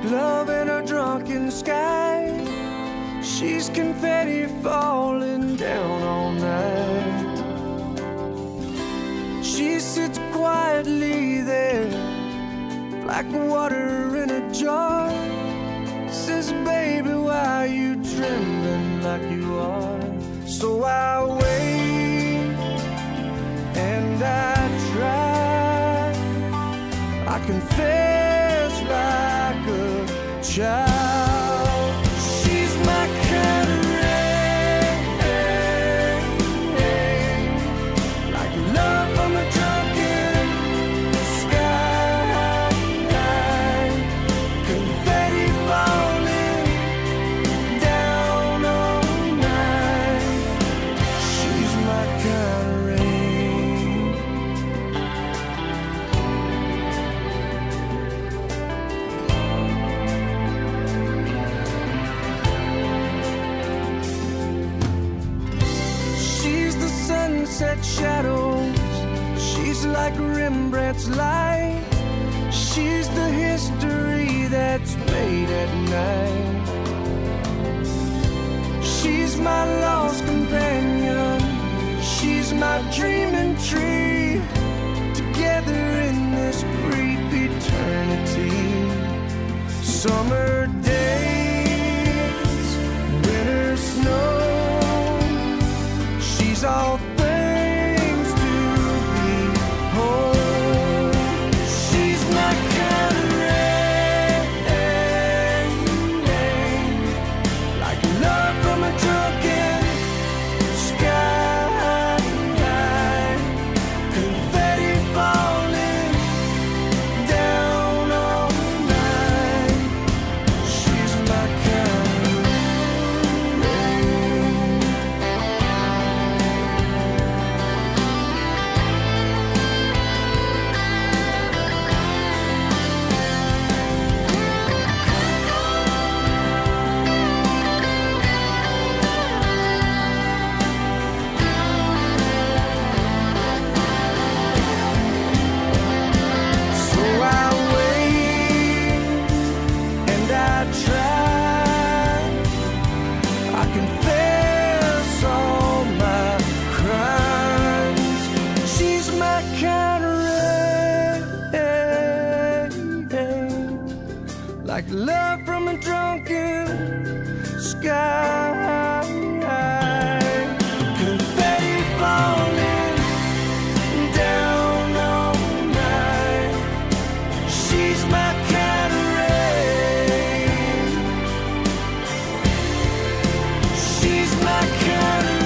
love in a drunken sky. She's confetti falling down all night. She sits quietly there, like water in a jar. Says, baby, why are you trembling like you are? So I wait and I try. I confess like a child. She's my kind of rain, like love from a drunken sky. Confetti falling down all night. She's my kind of rain. Sunset shadows, she's like Rembrandt's light. She's the history that's made at night. She's my lost companion, she's my dreaming tree. Together in this brief eternity. Summer days, winter snow, she's all things to behold. She's my kind of rain, like love from a drunken sky. Confetti falling down all night. She's my kind of rain. So I wait and I try. I confess all my crimes. She's my kind of rain, like love from a drunken sky. Confetti falling down all night. She's my kind of rain. She's my kind of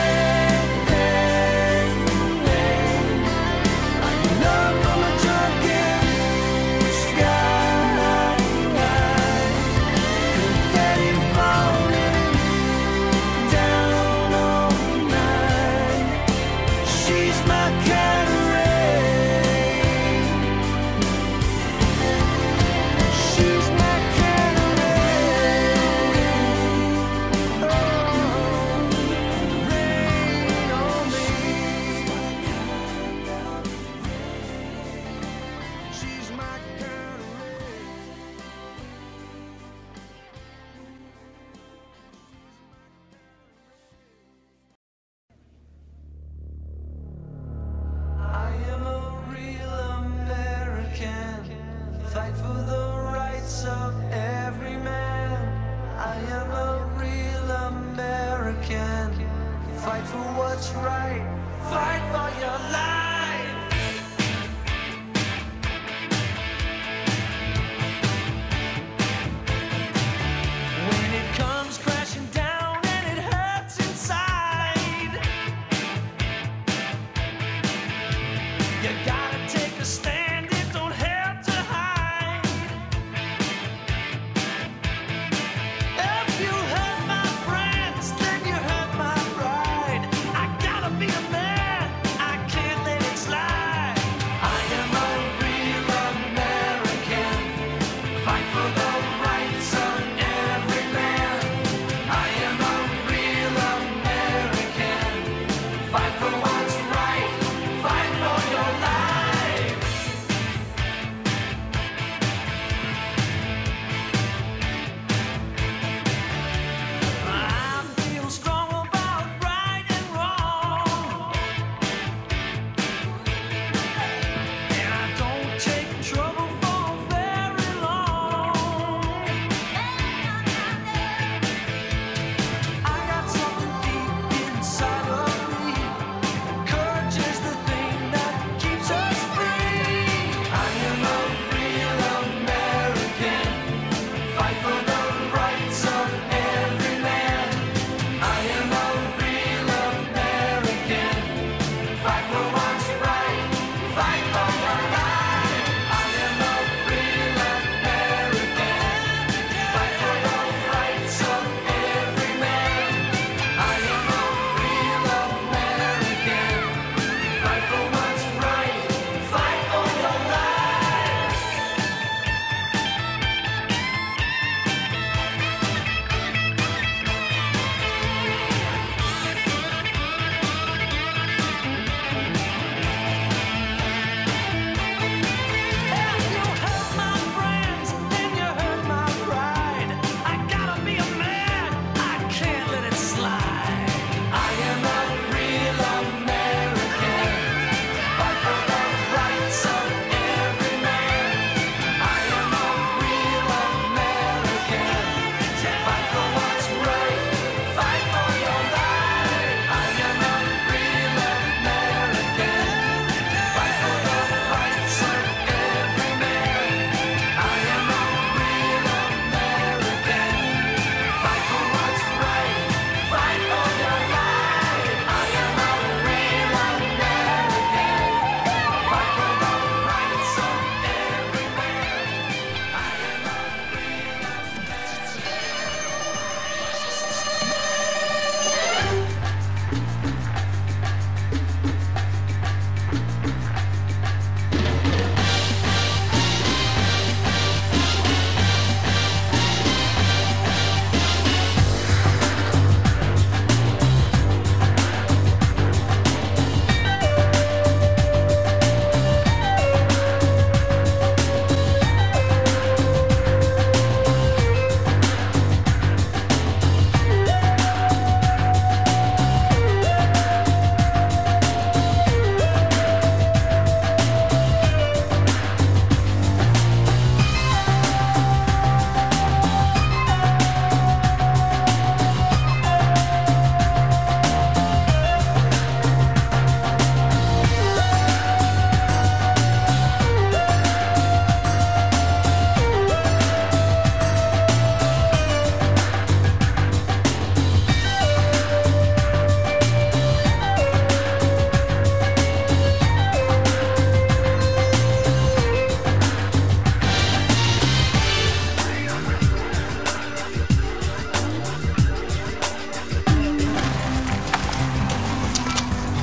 rain, like love from a drunken sky. Confetti falling down all night. She's my kind of rain. She's my kind of rain. Oh, rain on me. She's my kind of rain. I am a real American. Fight for the rights of every man. I am a real American. Fight for what's right. Fight for your life. When it comes crashing down and it hurts inside, you gotta take a stand, it don't have to hide. If you hurt my friends, then you hurt my pride. I gotta be a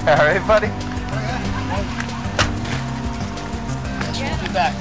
Alright, buddy? We'll be back.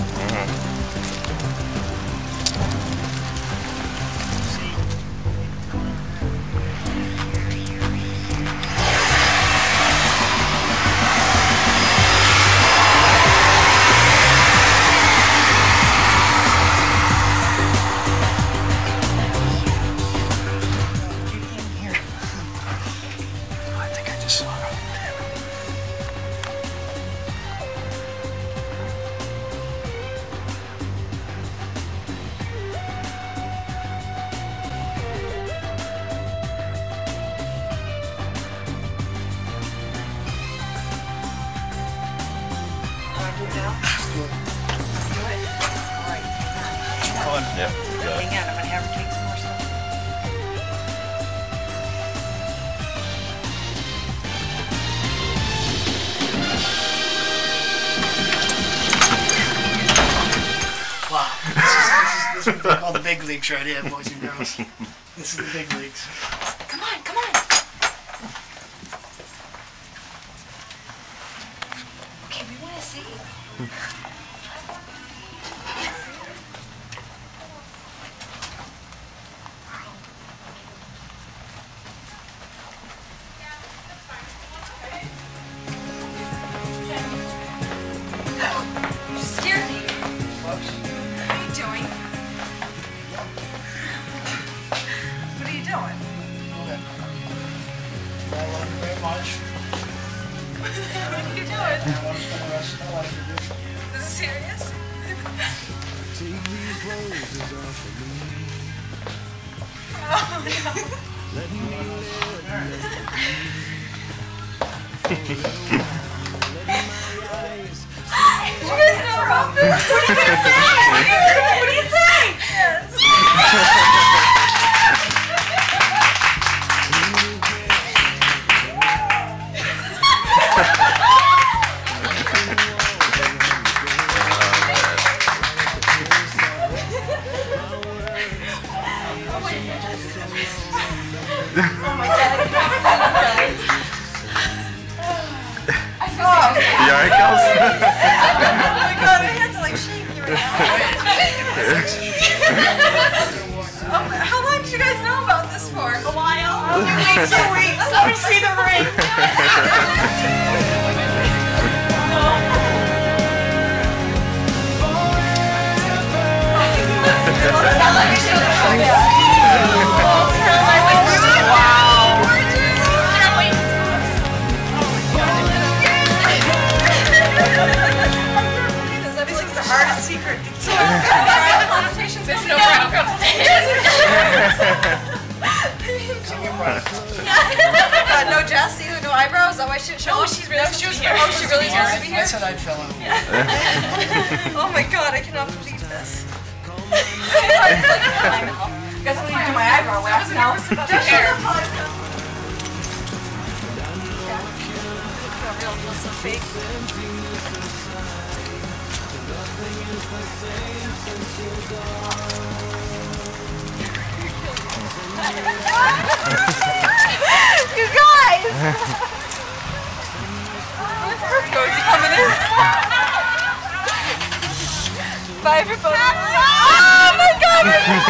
Yeah. Hang on, I'm gonna have her take some more stuff. Wow. This is what they call the big leagues right here, boys and girls. This is the big leagues. Come on, come on. Okay, we want to see. You scared me. What are you doing? What are you doing? Okay. I love you very much. What are you doing? I want to spend the rest of my life with you. Is this serious? Take these roses off of me. Oh, no. Let me live. You guys know about this? What are you gonna say? What do you say? Oh my God! You alright, Kels? Oh my God! My hands are like shaking right now. How long did you guys know about this for? A while. Weeks and weeks. Let me see the ring. Now let me show the photo. Secret. So, bridal consultations? There's no bridal consultations. No Jess either, no eyebrows. Oh, I should show. Oh, she's really supposed to be here. Oh, she really supposed to be here. I said I'd fill in. Oh my God, I cannot believe this. Guess what? You do my eyebrow wax now. You guys! Roscoe, is he coming in? Bye everybody. Oh my God!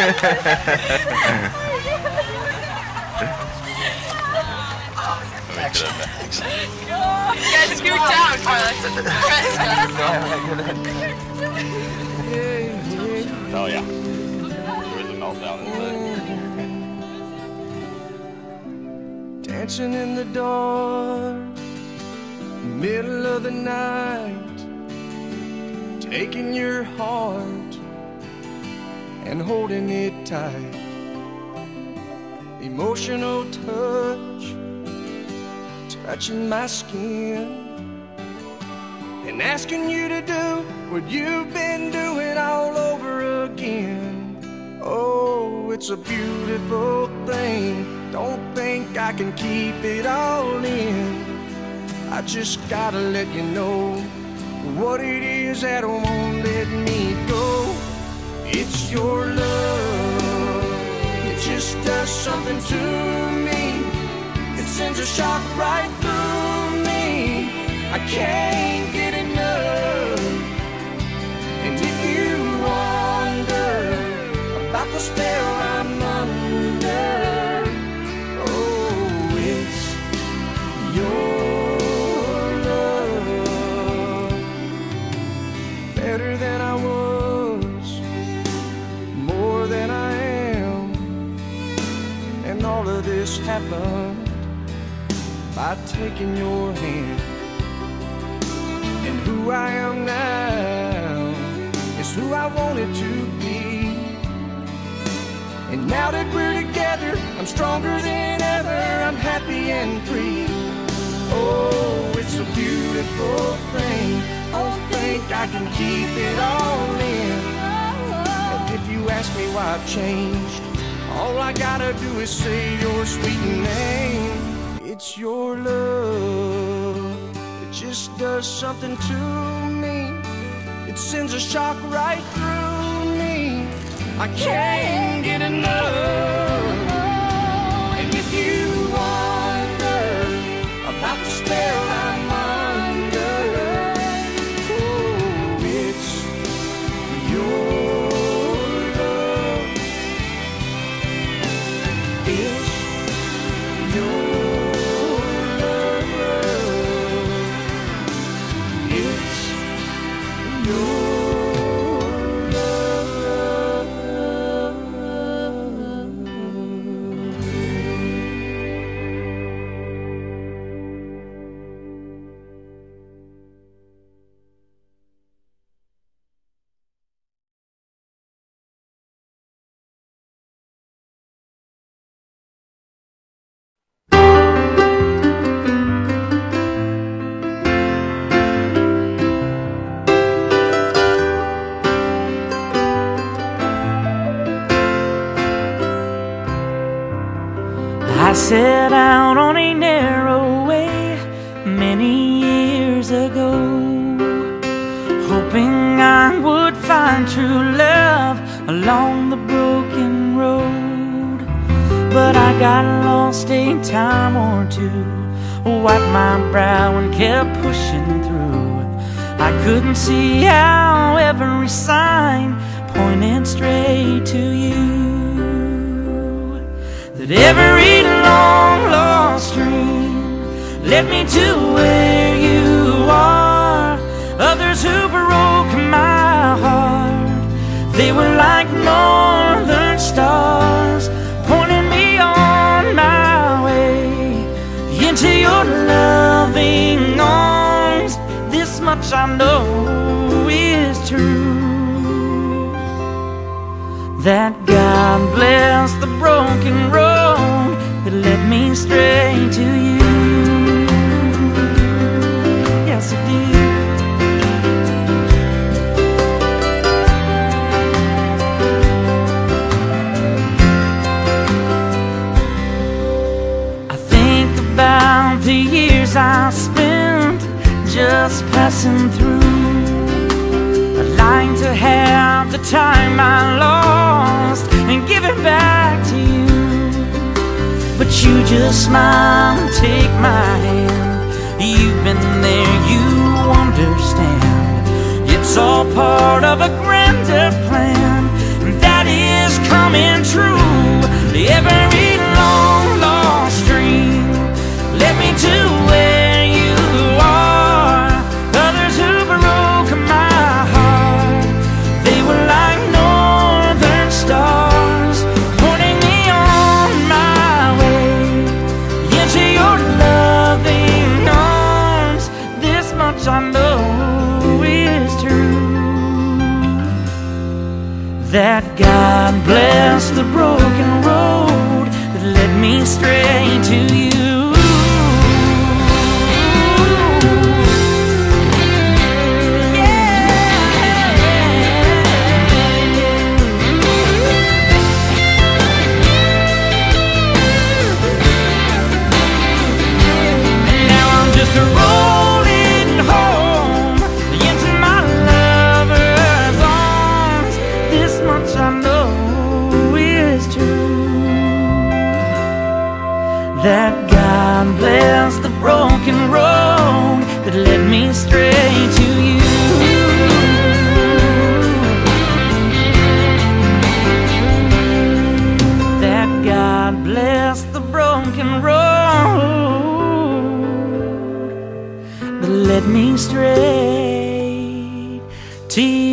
You guys scoot down, Carlos. Oh yeah. There is a meltdown inside. Dancing in the dark, middle of the night, taking your heart and holding it tight. Emotional touch, touching my skin, and asking you to do what you've been doing all over again. Oh, it's a beautiful thing. Don't think I can keep it all in. I just gotta let you know what it is that won't let me go. It's your love. It just does something to me. It sends a shock right through me. can't get enough. And if you wonder about the spell I'm under, oh, it's your love. Better than I was, more than I am, and all of this happened by taking your hand. And who I am now is who I wanted to be. And now that we're together, I'm stronger than ever. I'm happy and free. Oh, it's a beautiful thing. Oh, think I can keep it all in. And if you ask me why I've changed, all I gotta do is say your sweet name. It's your love. It just does something to me. It sends a shock right through me. I can't get enough. And if you wonder about the spell I'm under, oh, it's your love. It's your I set out on a narrow way many years ago, hoping I would find true love along the broken road. But I got lost a time or two, wiped my brow and kept pushing through. I couldn't see how every sign pointed straight to you. That every long lost dream led me to where you are. Others who broke my heart, they were like northern stars, pointing me on my way into your loving arms. This much I know is true, that God bless the broken road that led me straight to you. Yes, it did. I think about the years I spent just passing through. I'd like to have the time I lost and give it back to you, but you just smile and take my hand. You've been there, you understand. It's all part of a grander plan that is coming true. Every long lost dream led me to where you are. Others who broke my heart, they were like northern stars, pointing me on my way into your loving arms. This much I know is true, that God bless the broken road that led me straight to you. Rolling home into my lover's arms. This much I know is true, that God God bless the broken road that led me straight to you. That God bless the broken road that led me straight to you.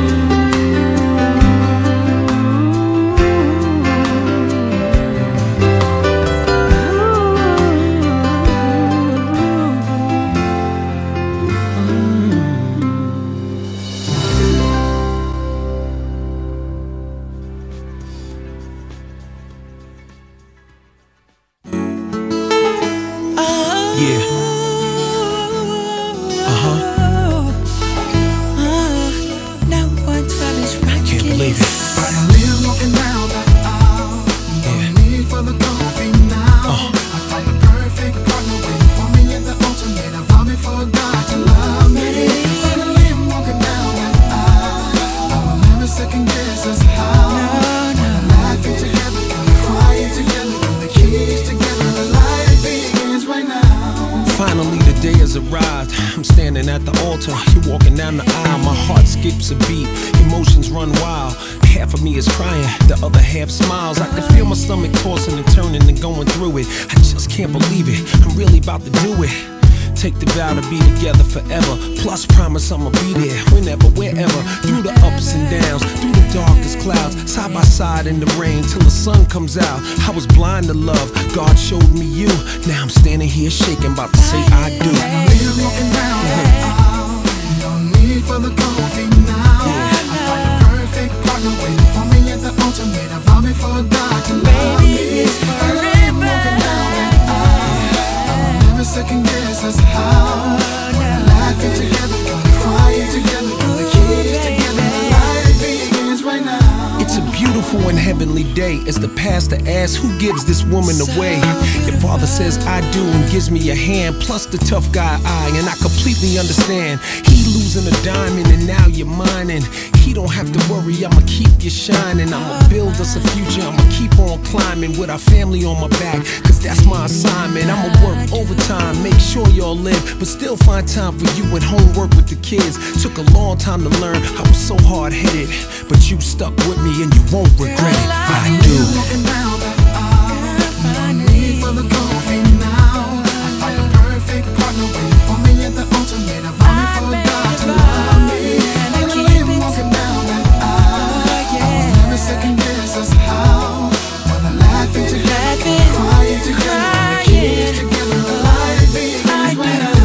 Finally the day has arrived. I'm standing at the altar. You're walking down the aisle. My heart skips a beat. Emotions run wild. Half of me is crying, the other half smiles. I can feel my stomach tossing and turning and going through it. I just can't believe it. I'm really about to do it. Take the vow to be together forever. Plus promise I'ma be there whenever, wherever. Through the ups and downs, through the darkest clouds, side by side in the rain till the sun comes out. I was blind to love, God showed me you. Now I'm standing here shaking, about to say I do. We're walking down that aisle. No need for the coffee now. I find the perfect partner waiting for me at the altar. Made a vow before God to love me. We're walking down that aisle. I'll never second guess us how. We're laughing together, gonna cry together, gonna kiss together. Life begins right now. It's a beautiful and heavenly day as the pastor asks, who gives this woman away? Your father says I do and gives me a hand, plus the tough guy eye, and I completely understand. He losing a diamond and now you're mine, and he don't have to worry, I'ma keep you shining. I'ma build us a future, I'ma keep on climbing with our family on my back, cause that's my assignment. I'ma work overtime, make sure y'all live, but still find time for you and homework with the kids. Took a long time to learn, I was so hard-headed, but you stuck with me and you won't regret it. I do. Walking down that aisle. No need for the coffee now. I find the perfect partner waiting for me at the altar. Made a vow before God to love me. Finally I'm walking down that aisle. I will never second guess us how. Wanna laugh together, crying together, kiss together. Life begins when I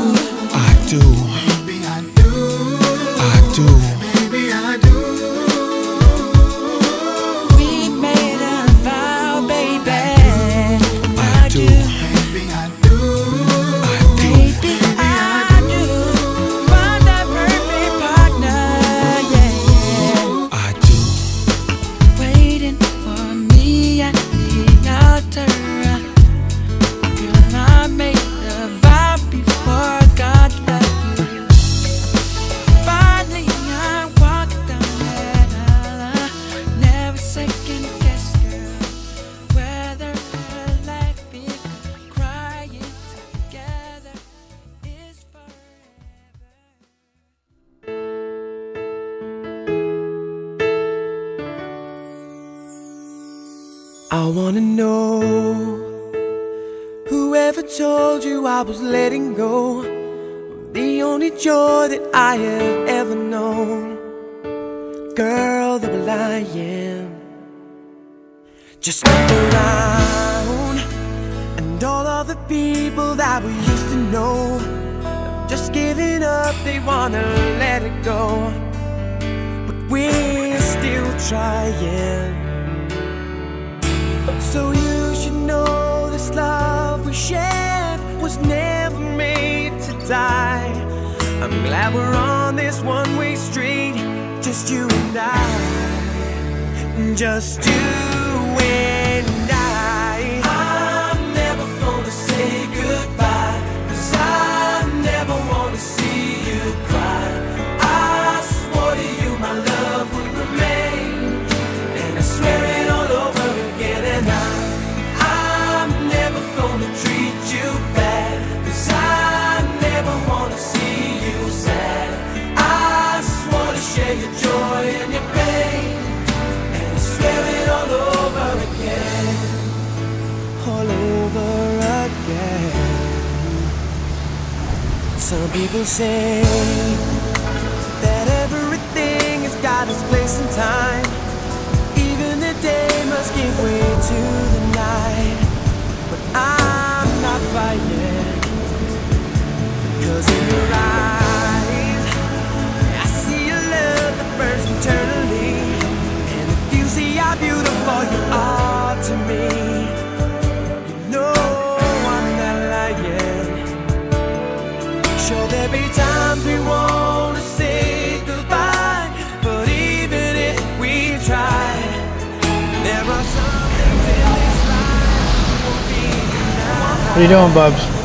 do. Baby, I do. I do. Baby, I do. I wanna know, whoever told you I was letting go, the only joy that I have ever known. Girl, the will I am. Just look around, and all of the people that we used to know have just giving up, they wanna let it go. But we're still trying. So you should know this love we shared was never made to die. I'm glad we're on this one-way street, just you and I, just you and I. I'm never gonna say goodbye, 'cause I never wanna see you cry. I swore to you my love would remain, and I swear it all over again. And I'm never gonna treat you Some people say that everything has got its place and time. Even the day must give way to the night. But I'm not buying, 'cause in your eyes I see a love that burns eternally. And if you see how beautiful you are to me, you know I'm not lying. Sure, there'll be times we want to say goodbye, but even if we try, there are some things in this life that won't be denied. What are you doing, Bubs?